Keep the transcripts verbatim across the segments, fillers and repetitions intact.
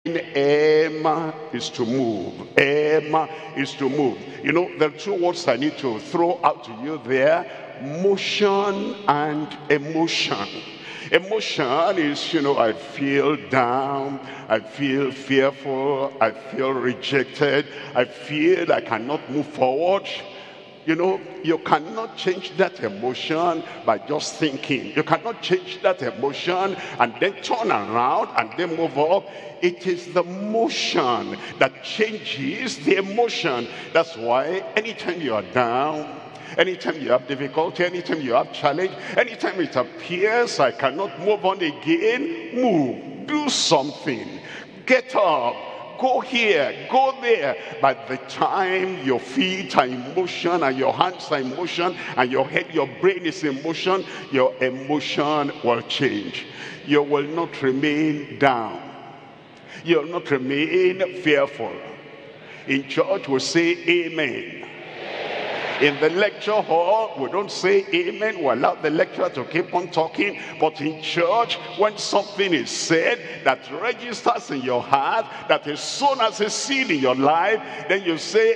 M is to move. M is to move. You know, there are two words I need to throw out to you there: motion and emotion. Emotion is, you know, I feel down, I feel fearful, I feel rejected, I feel I cannot move forward. You know, you cannot change that emotion by just thinking. You cannot change that emotion and then turn around and then move up. It is the motion that changes the emotion. That's why anytime you are down, anytime you have difficulty, anytime you have challenge, anytime it appears I cannot move on again, move, do something, get up, go here, go there. By the time your feet are in motion and your hands are in motion and your head, your brain is in motion, your emotion will change. You will not remain down. You will not remain fearful. In church we say amen. In the lecture hall, we don't say amen. We allow the lecturer to keep on talking. But in church, when something is said that registers in your heart, that is sown as a seed in your life, then you say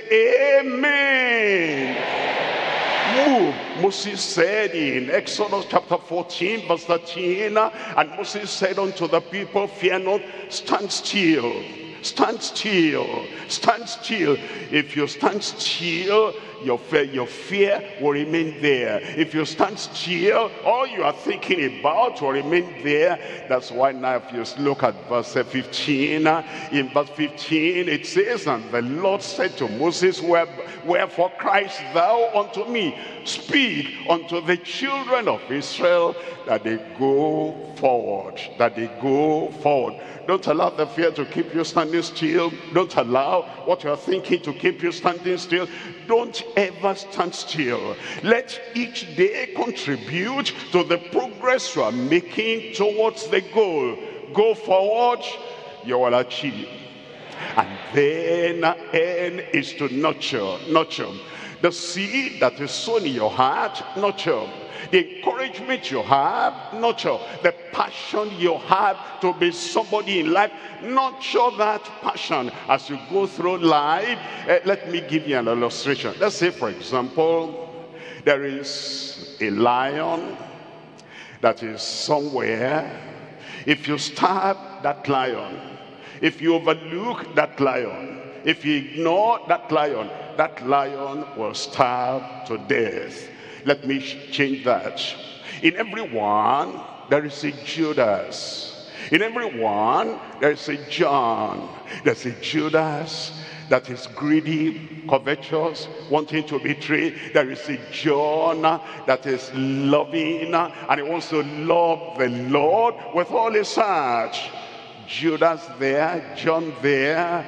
amen. Move. Moses said in Exodus chapter fourteen, verse thirteen, and Moses said unto the people, fear not, stand still. Stand still. Stand still. If you stand still, your fear, your fear will remain there. If you stand still, all you are thinking about will remain there. That's why now if you look at verse fifteen, in verse fifteen it says, and the Lord said to Moses, wherefore criest thou unto me? Speak unto the children of Israel that they go forward, that they go forward. Don't allow the fear to keep you standing still. Don't allow what you're thinking to keep you standing still. Don't ever stand still. Let each day contribute to the progress you are making towards the goal. Go forward, you will achieve. And then N is to nurture. Nurture. The seed that is sown in your heart, nurture. The encouragement you have, nurture. The passion you have to be somebody in life, nurture that passion as you go through life. Uh, let me give you an illustration. Let's say, for example, there is a lion that is somewhere. If you stab that lion, if you overlook that lion, if you ignore that lion, that lion will starve to death. Let me change that. In everyone, there is a Judas. In everyone, there is a John. There's a Judas that is greedy, covetous, wanting to betray. There is a John that is loving, and he wants to love the Lord with all his heart. Judas there, John there,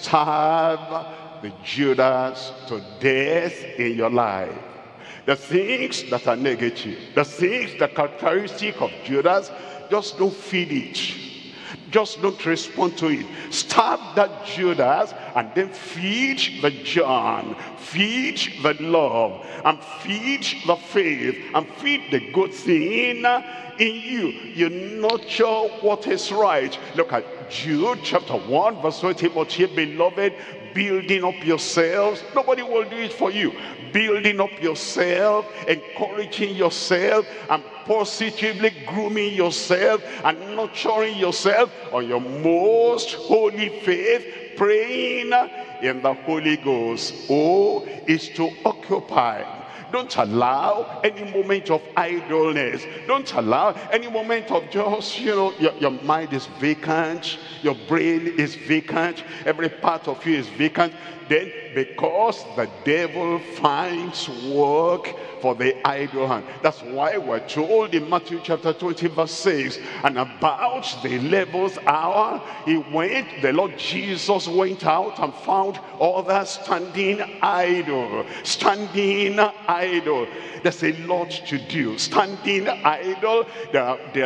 starve the Judas to death in your life. The things that are negative, the things, the characteristic of Judas, just don't feed it. Just don't respond to it. Starve that Judas and then feed the John, feed the love, and feed the faith, and feed the good thing in you. You nurture what is right. Look at Jude chapter one, verse twenty. But ye, beloved, building up yourselves. Nobody will do it for you. Building up yourself, encouraging yourself, and positively grooming yourself and nurturing yourself on your most holy faith, praying in the Holy Ghost. Oh, is to occupy. Don't allow any moment of idleness. Don't allow any moment of just, you know, your, your mind is vacant, your brain is vacant, every part of you is vacant. Then because the devil finds work for the idle hand. That's why we're told in Matthew chapter twenty verse six, and about the eleventh hour he went, the Lord Jesus went out and found others standing idle, standing idle. There's a lot to do. Standing idle, there are, there are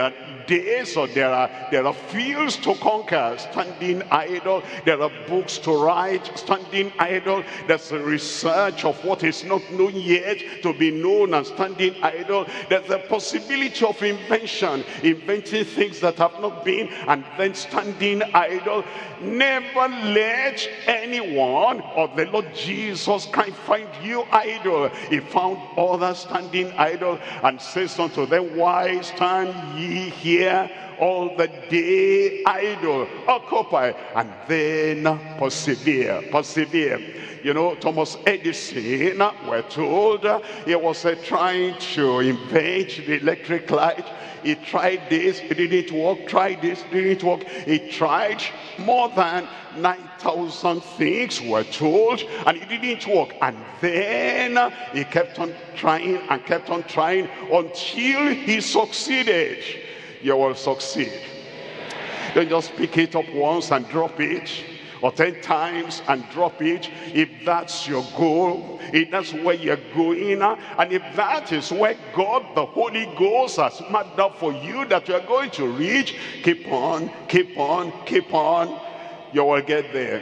days, or there are there are fields to conquer, standing idle. There are books to write, standing idle. There's a research of what is not known yet to be known, and standing idle. There's a possibility of invention, inventing things that have not been, and then standing idle. Never let anyone or the Lord Jesus Christ find you idle. He found others standing idle and says unto them, why stand ye here all the day idle? Occupy and then persevere. Persevere. You know, Thomas Edison, we're told, he was uh, trying to invent the electric light. He tried this, it didn't work. Tried this, it didn't work. He tried more than nine thousand things, we're told, and it didn't work. And then he kept on trying and kept on trying until he succeeded. You will succeed. Don't just pick it up once and drop it, or ten times and drop it. If that's your goal, if that's where you're going, and if that is where God the Holy Ghost has marked up for you that you're going to reach, keep on, keep on, keep on. You will get there.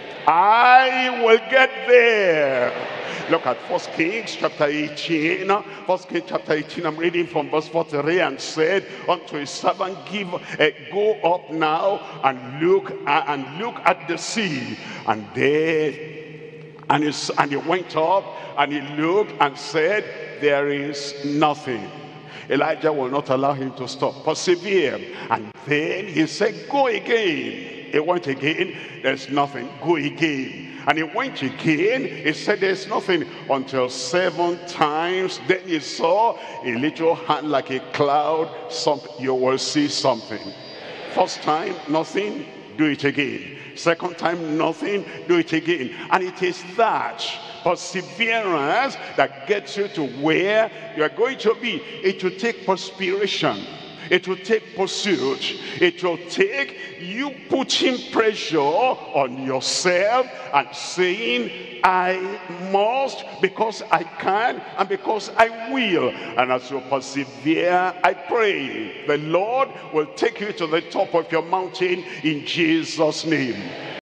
I will get there. Look at First Kings chapter eighteen. First Kings chapter eighteen, I'm reading from verse forty-three. And said unto his servant, give, uh, go up now and look uh, and look at the sea. And there, and he, and he went up and he looked and said, there is nothing. Elijah will not allow him to stop. Persevere. And then he said, go again. He went again, there's nothing. Go again. And he went again, he said there's nothing, until seven times. Then he saw a little hand like a cloud. Some, you will see something. First time, nothing, do it again. Second time, nothing, do it again. And it is that perseverance that gets you to where you are going to be. It will take perspiration. It will take pursuit. It will take you putting pressure on yourself and saying, I must, because I can, and because I will. And as you persevere, I pray the Lord will take you to the top of your mountain in Jesus' name.